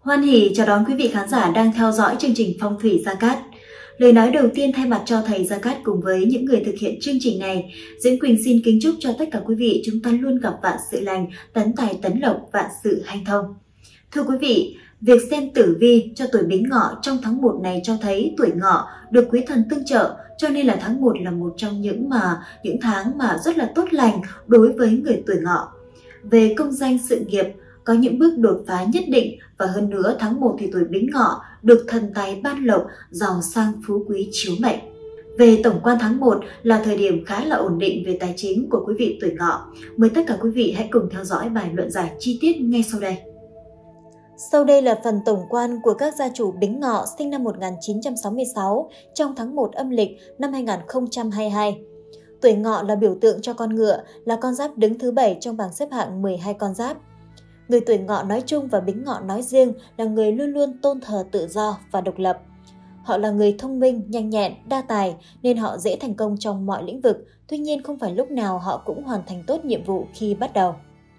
Hoan hỉ chào đón quý vị khán giả đang theo dõi chương trình Phong thủy Gia Cát. Lời nói đầu tiên thay mặt cho thầy Gia Cát cùng với những người thực hiện chương trình này, Diễn Quỳnh xin kính chúc cho tất cả quý vị chúng ta luôn gặp vạn sự lành, tấn tài tấn lộc, vạn sự hanh thông. Thưa quý vị, việc xem tử vi cho tuổi Bính Ngọ trong tháng 1 này cho thấy tuổi Ngọ được quý thần tương trợ, cho nên là tháng 1 là một trong những tháng mà rất là tốt lành đối với người tuổi Ngọ. Về công danh sự nghiệp, có những bước đột phá nhất định, và hơn nữa tháng 1 thì tuổi Bính Ngọ được thần tài ban lộc, giàu sang phú quý chiếu mệnh. Về tổng quan tháng 1 là thời điểm khá là ổn định về tài chính của quý vị tuổi Ngọ. Mời tất cả quý vị hãy cùng theo dõi bài luận giải chi tiết ngay sau đây. Sau đây là phần tổng quan của các gia chủ Bính Ngọ sinh năm 1966 trong tháng 1 âm lịch năm 2022. Tuổi Ngọ là biểu tượng cho con ngựa, là con giáp đứng thứ 7 trong bảng xếp hạng 12 con giáp. Người tuổi Ngọ nói chung và Bính Ngọ nói riêng là người luôn luôn tôn thờ tự do và độc lập. Họ là người thông minh, nhanh nhẹn, đa tài nên họ dễ thành công trong mọi lĩnh vực, tuy nhiên không phải lúc nào họ cũng hoàn thành tốt nhiệm vụ khi bắt đầu.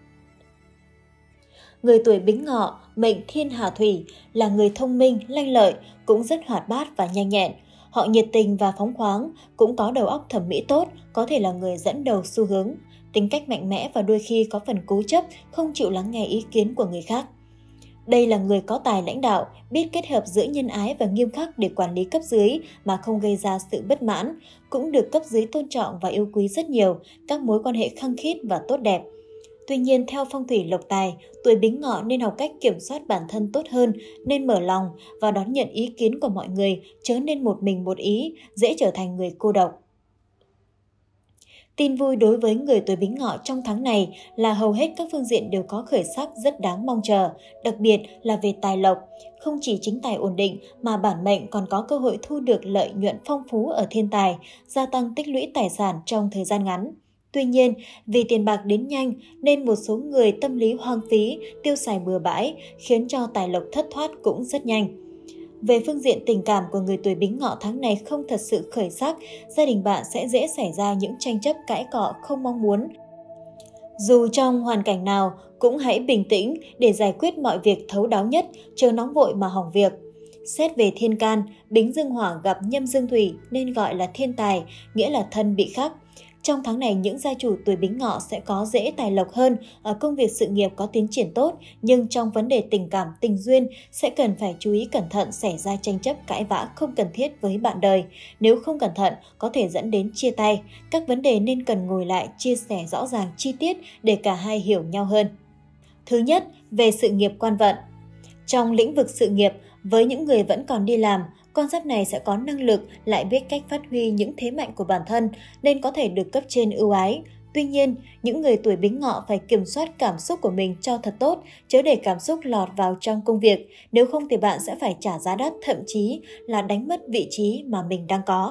Người tuổi Bính Ngọ, mệnh Thiên Hà Thủy, là người thông minh, lanh lợi, cũng rất hoạt bát và nhanh nhẹn. Họ nhiệt tình và phóng khoáng, cũng có đầu óc thẩm mỹ tốt, có thể là người dẫn đầu xu hướng. Tính cách mạnh mẽ và đôi khi có phần cố chấp, không chịu lắng nghe ý kiến của người khác. Đây là người có tài lãnh đạo, biết kết hợp giữa nhân ái và nghiêm khắc để quản lý cấp dưới mà không gây ra sự bất mãn, cũng được cấp dưới tôn trọng và yêu quý rất nhiều, các mối quan hệ khăng khít và tốt đẹp. Tuy nhiên, theo phong thủy lộc tài, tuổi Bính Ngọ nên học cách kiểm soát bản thân tốt hơn, nên mở lòng và đón nhận ý kiến của mọi người, chớ nên một mình một ý, dễ trở thành người cô độc. Tin vui đối với người tuổi Bính Ngọ trong tháng này là hầu hết các phương diện đều có khởi sắc rất đáng mong chờ, đặc biệt là về tài lộc. Không chỉ chính tài ổn định mà bản mệnh còn có cơ hội thu được lợi nhuận phong phú ở thiên tài, gia tăng tích lũy tài sản trong thời gian ngắn. Tuy nhiên, vì tiền bạc đến nhanh nên một số người tâm lý hoang phí, tiêu xài bừa bãi khiến cho tài lộc thất thoát cũng rất nhanh. Về phương diện tình cảm của người tuổi Bính Ngọ tháng này không thật sự khởi sắc, gia đình bạn sẽ dễ xảy ra những tranh chấp cãi cọ không mong muốn. Dù trong hoàn cảnh nào, cũng hãy bình tĩnh để giải quyết mọi việc thấu đáo nhất, chớ nóng vội mà hỏng việc. Xét về thiên can, Bính dương hỏa gặp nhâm dương thủy nên gọi là thiên tài, nghĩa là thân bị khắc. Trong tháng này, những gia chủ tuổi Bính Ngọ sẽ có dễ tài lộc hơn, ở công việc sự nghiệp có tiến triển tốt, nhưng trong vấn đề tình cảm, tình duyên sẽ cần phải chú ý cẩn thận xảy ra tranh chấp cãi vã không cần thiết với bạn đời. Nếu không cẩn thận, có thể dẫn đến chia tay. Các vấn đề nên cần ngồi lại chia sẻ rõ ràng chi tiết để cả hai hiểu nhau hơn. Thứ nhất, về sự nghiệp quan vận. Trong lĩnh vực sự nghiệp, với những người vẫn còn đi làm, con giáp này sẽ có năng lực, lại biết cách phát huy những thế mạnh của bản thân nên có thể được cấp trên ưu ái. Tuy nhiên, những người tuổi Bính Ngọ phải kiểm soát cảm xúc của mình cho thật tốt, chớ để cảm xúc lọt vào trong công việc. Nếu không thì bạn sẽ phải trả giá đắt, thậm chí là đánh mất vị trí mà mình đang có.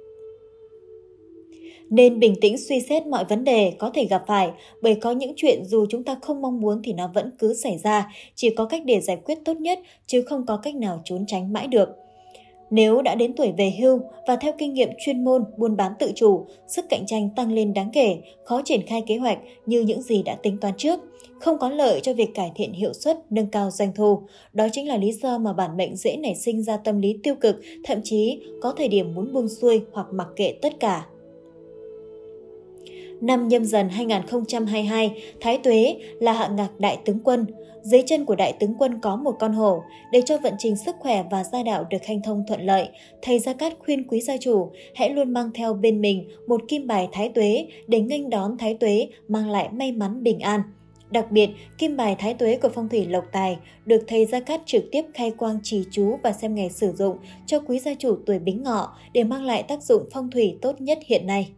Nên bình tĩnh suy xét mọi vấn đề có thể gặp phải, bởi có những chuyện dù chúng ta không mong muốn thì nó vẫn cứ xảy ra, chỉ có cách để giải quyết tốt nhất chứ không có cách nào trốn tránh mãi được. Nếu đã đến tuổi về hưu và theo kinh nghiệm chuyên môn, buôn bán tự chủ, sức cạnh tranh tăng lên đáng kể, khó triển khai kế hoạch như những gì đã tính toán trước, không có lợi cho việc cải thiện hiệu suất, nâng cao doanh thu. Đó chính là lý do mà bản mệnh dễ nảy sinh ra tâm lý tiêu cực, thậm chí có thời điểm muốn buông xuôi hoặc mặc kệ tất cả. Năm Nhâm Dần 2022, Thái Tuế là hạng ngạc đại tướng quân. Dưới chân của đại tướng quân có một con hổ. Để cho vận trình sức khỏe và gia đạo được hanh thông thuận lợi, thầy Gia Cát khuyên quý gia chủ hãy luôn mang theo bên mình một kim bài Thái Tuế để nghênh đón Thái Tuế mang lại may mắn bình an. Đặc biệt, kim bài Thái Tuế của phong thủy lộc tài được thầy Gia Cát trực tiếp khai quang trì chú và xem ngày sử dụng cho quý gia chủ tuổi Bính Ngọ để mang lại tác dụng phong thủy tốt nhất hiện nay.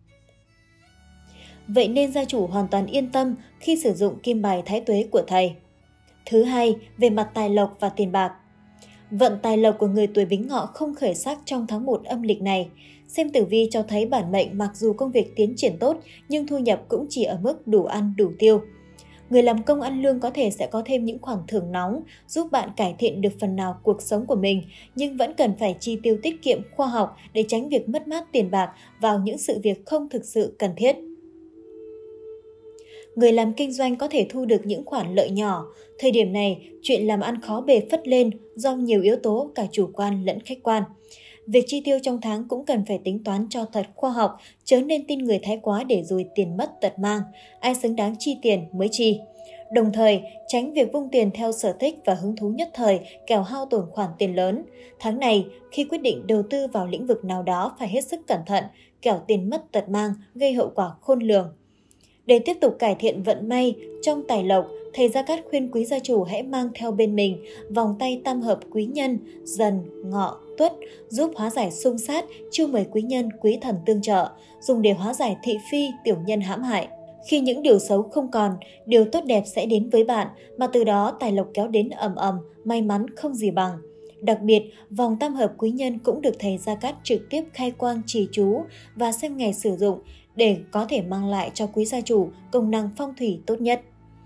Vậy nên gia chủ hoàn toàn yên tâm khi sử dụng kim bài Thái Tuế của thầy. Thứ hai, về mặt tài lộc và tiền bạc. Vận tài lộc của người tuổi Bính Ngọ không khởi sắc trong tháng 1 âm lịch này. Xem tử vi cho thấy bản mệnh mặc dù công việc tiến triển tốt nhưng thu nhập cũng chỉ ở mức đủ ăn đủ tiêu. Người làm công ăn lương có thể sẽ có thêm những khoản thưởng nóng giúp bạn cải thiện được phần nào cuộc sống của mình, nhưng vẫn cần phải chi tiêu tiết kiệm khoa học để tránh việc mất mát tiền bạc vào những sự việc không thực sự cần thiết. Người làm kinh doanh có thể thu được những khoản lợi nhỏ. Thời điểm này, chuyện làm ăn khó bề phất lên do nhiều yếu tố cả chủ quan lẫn khách quan. Việc chi tiêu trong tháng cũng cần phải tính toán cho thật khoa học, chớ nên tin người thái quá để rồi tiền mất tật mang. Ai xứng đáng chi tiền mới chi. Đồng thời, tránh việc vung tiền theo sở thích và hứng thú nhất thời, kẻo hao tổn khoản tiền lớn. Tháng này, khi quyết định đầu tư vào lĩnh vực nào đó phải hết sức cẩn thận, kẻo tiền mất tật mang, gây hậu quả khôn lường. Để tiếp tục cải thiện vận may trong tài lộc, thầy Gia Cát khuyên quý gia chủ hãy mang theo bên mình vòng tay tam hợp quý nhân, Dần, Ngọ, Tuất, giúp hóa giải xung sát, chiêu mời quý nhân, quý thần tương trợ, dùng để hóa giải thị phi, tiểu nhân hãm hại. Khi những điều xấu không còn, điều tốt đẹp sẽ đến với bạn, mà từ đó tài lộc kéo đến ầm ầm, may mắn không gì bằng. Đặc biệt, vòng tam hợp quý nhân cũng được thầy Gia Cát trực tiếp khai quang trì chú và xem ngày sử dụng để có thể mang lại cho quý gia chủ công năng phong thủy tốt nhất.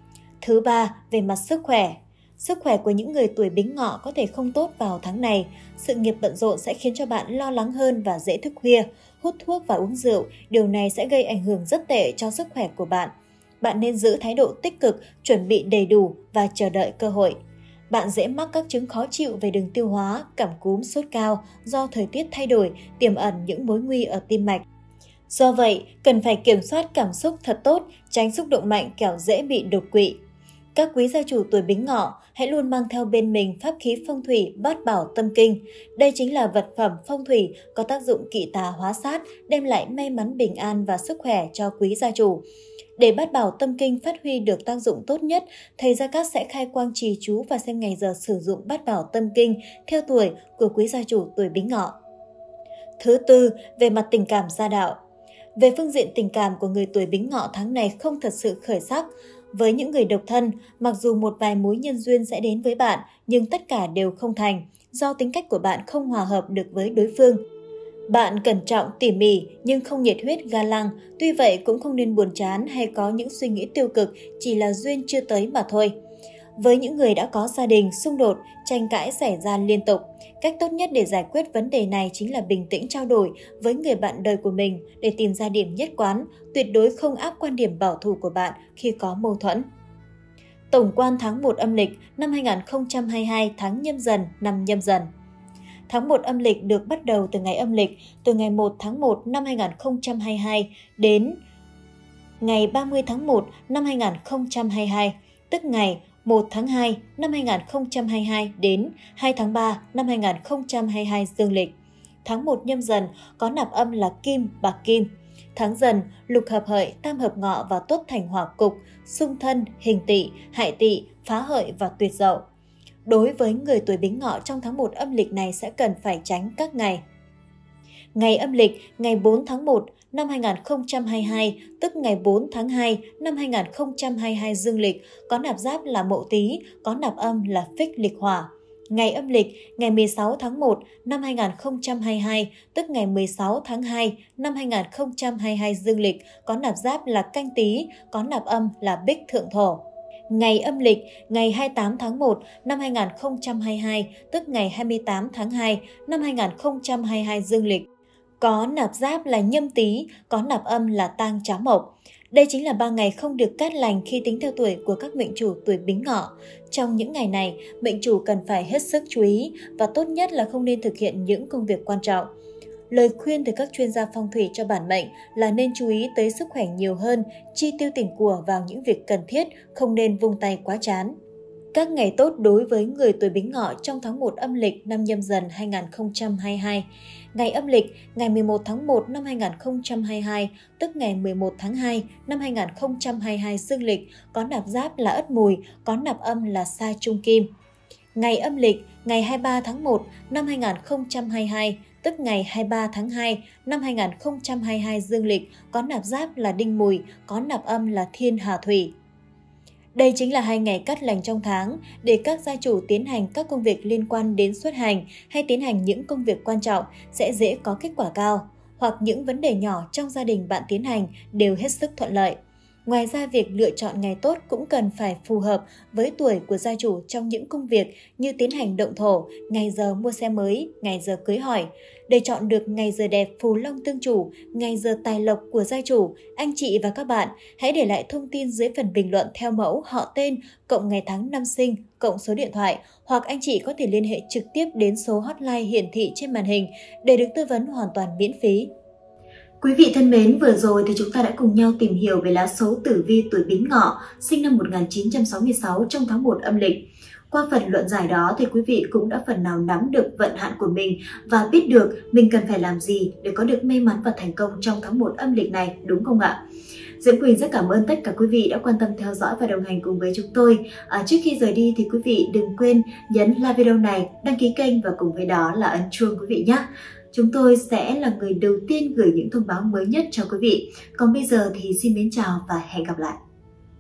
Thứ ba, về mặt sức khỏe. Sức khỏe của những người tuổi Bính Ngọ có thể không tốt vào tháng này. Sự nghiệp bận rộn sẽ khiến cho bạn lo lắng hơn và dễ thức khuya, hút thuốc và uống rượu. Điều này sẽ gây ảnh hưởng rất tệ cho sức khỏe của bạn. Bạn nên giữ thái độ tích cực, chuẩn bị đầy đủ và chờ đợi cơ hội. Bạn dễ mắc các chứng khó chịu về đường tiêu hóa, cảm cúm, sốt cao do thời tiết thay đổi, tiềm ẩn những mối nguy ở tim mạch. Do vậy, cần phải kiểm soát cảm xúc thật tốt, tránh xúc động mạnh kẻo dễ bị đột quỵ. Các quý gia chủ tuổi Bính Ngọ hãy luôn mang theo bên mình pháp khí phong thủy Bát Bảo Tâm Kinh. Đây chính là vật phẩm phong thủy có tác dụng kỵ tà hóa sát, đem lại may mắn bình an và sức khỏe cho quý gia chủ. Để Bát Bảo Tâm Kinh phát huy được tác dụng tốt nhất, thầy Gia Cát sẽ khai quang trì chú và xem ngày giờ sử dụng Bát Bảo Tâm Kinh theo tuổi của quý gia chủ tuổi Bính Ngọ. Thứ tư, về mặt tình cảm gia đạo. Về phương diện tình cảm của người tuổi Bính Ngọ tháng này không thật sự khởi sắc. Với những người độc thân, mặc dù một vài mối nhân duyên sẽ đến với bạn, nhưng tất cả đều không thành, do tính cách của bạn không hòa hợp được với đối phương. Bạn cẩn trọng, tỉ mỉ nhưng không nhiệt huyết ga lăng, tuy vậy cũng không nên buồn chán hay có những suy nghĩ tiêu cực, chỉ là duyên chưa tới mà thôi. Với những người đã có gia đình, xung đột, tranh cãi xảy ra liên tục, cách tốt nhất để giải quyết vấn đề này chính là bình tĩnh trao đổi với người bạn đời của mình để tìm ra điểm nhất quán, tuyệt đối không áp quan điểm bảo thủ của bạn khi có mâu thuẫn. Tổng quan tháng 1 âm lịch năm 2022 tháng Nhâm Dần năm Nhâm Dần. Tháng 1 âm lịch được bắt đầu từ ngày âm lịch từ ngày 1 tháng 1 năm 2022 đến ngày 30 tháng 1 năm 2022, tức ngày 1 tháng 2 năm 2022 đến 2 tháng 3 năm 2022 dương lịch. Tháng 1 Nhâm Dần có nạp âm là Kim, Bạc Kim. Tháng Dần, lục hợp hợi, tam hợp Ngọ và tuất thành hỏa cục, xung thân, hình Tỵ, hại Tỵ, phá hợi và tuyệt Dậu. Đối với người tuổi Bính Ngọ trong tháng 1 âm lịch này sẽ cần phải tránh các ngày. Ngày âm lịch, ngày 4 tháng 1 năm 2022, tức ngày 4 tháng 2 năm 2022 dương lịch, có nạp giáp là Mậu Tý, có nạp âm là Phích lịch hỏa. Ngày âm lịch, ngày 16 tháng 1 năm 2022, tức ngày 16 tháng 2 năm 2022 dương lịch, có nạp giáp là Canh Tý, có nạp âm là Bích thượng thổ. Ngày âm lịch, ngày 28 tháng 1 năm 2022, tức ngày 28 tháng 2 năm 2022 dương lịch, có nạp giáp là Nhâm Tý, có nạp âm là Tang Cháo Mộc. Đây chính là 3 ngày không được cát lành khi tính theo tuổi của các mệnh chủ tuổi Bính Ngọ. Trong những ngày này, mệnh chủ cần phải hết sức chú ý và tốt nhất là không nên thực hiện những công việc quan trọng. Lời khuyên từ các chuyên gia phong thủy cho bản mệnh là nên chú ý tới sức khỏe nhiều hơn, chi tiêu tiền của vào những việc cần thiết, không nên vung tay quá chán. Các ngày tốt đối với người tuổi Bính Ngọ trong tháng 1 âm lịch năm Nhâm Dần 2022. Ngày âm lịch, ngày 11 tháng 1 năm 2022, tức ngày 11 tháng 2 năm 2022 dương lịch, có nạp giáp là Ất Mùi, có nạp âm là Sa Trung Kim. Ngày âm lịch, ngày 23 tháng 1 năm 2022, tức ngày 23 tháng 2 năm 2022 dương lịch, có nạp giáp là Đinh Mùi, có nạp âm là Thiên Hà Thủy. Đây chính là 2 ngày cát lành trong tháng để các gia chủ tiến hành các công việc liên quan đến xuất hành hay tiến hành những công việc quan trọng sẽ dễ có kết quả cao, hoặc những vấn đề nhỏ trong gia đình bạn tiến hành đều hết sức thuận lợi. Ngoài ra, việc lựa chọn ngày tốt cũng cần phải phù hợp với tuổi của gia chủ trong những công việc như tiến hành động thổ, ngày giờ mua xe mới, ngày giờ cưới hỏi. Để chọn được ngày giờ đẹp phù long tương chủ, ngày giờ tài lộc của gia chủ, anh chị và các bạn hãy để lại thông tin dưới phần bình luận theo mẫu họ tên, cộng ngày tháng năm sinh, cộng số điện thoại, hoặc anh chị có thể liên hệ trực tiếp đến số hotline hiển thị trên màn hình để được tư vấn hoàn toàn miễn phí. Quý vị thân mến, vừa rồi thì chúng ta đã cùng nhau tìm hiểu về lá số tử vi tuổi Bính Ngọ, sinh năm 1966 trong tháng 1 âm lịch. Qua phần luận giải đó thì quý vị cũng đã phần nào nắm được vận hạn của mình và biết được mình cần phải làm gì để có được may mắn và thành công trong tháng 1 âm lịch này, đúng không ạ? Diễm Quỳnh rất cảm ơn tất cả quý vị đã quan tâm theo dõi và đồng hành cùng với chúng tôi. Trước khi rời đi thì quý vị đừng quên nhấn like video này, đăng ký kênh và cùng với đó là ấn chuông quý vị nhé. Chúng tôi sẽ là người đầu tiên gửi những thông báo mới nhất cho quý vị. Còn bây giờ thì xin mến chào và hẹn gặp lại.